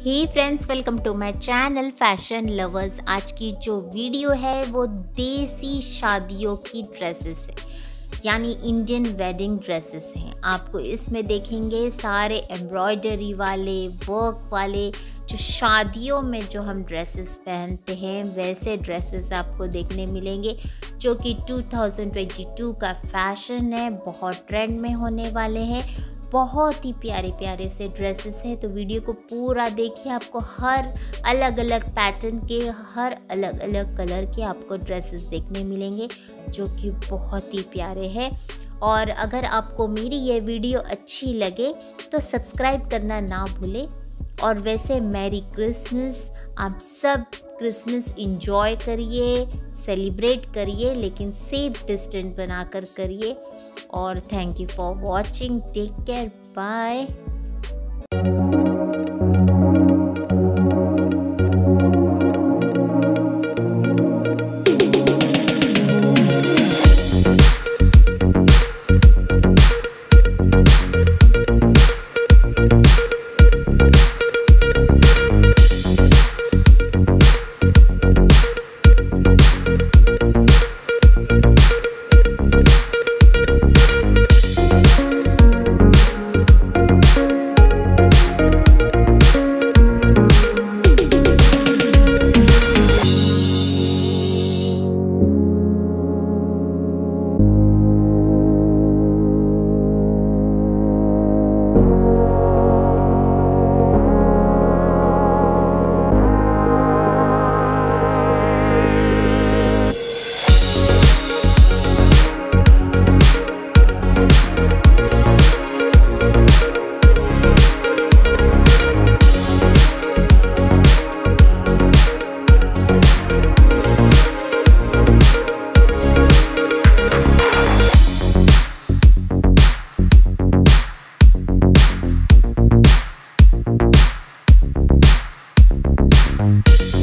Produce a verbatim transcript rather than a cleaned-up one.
Hey friends, welcome to my channel fashion lovers. आज की जो वीडियो है वो देसी शादियों की ड्रेसेस है, यानी इंडियन वेडिंग ड्रेसेस हैं। आपको इसमें देखेंगे सारे एम्ब्रॉयडरी वाले, वर्क वाले, जो शादियों में जो हम ड्रेसेस पहनते हैं वैसे ड्रेसेस आपको देखने मिलेंगे, जो कि दो हज़ार बाईस का फैशन है, बहुत ट्रेंड में होने वाले हैं। बहुत ही प्यारे प्यारे से ड्रेसेस हैं, तो वीडियो को पूरा देखिए। आपको हर अलग अलग पैटर्न के, हर अलग अलग कलर के आपको ड्रेसेस देखने मिलेंगे, जो कि बहुत ही प्यारे हैं। और अगर आपको मेरी ये वीडियो अच्छी लगे तो सब्सक्राइब करना ना भूलें। और वैसे मैरी क्रिसमस, आप सब क्रिसमस इंजॉय करिए, सेलिब्रेट करिए, लेकिन सेफ डिस्टेंस बनाकर करिए। और thank you for watching, take care, bye. Bye.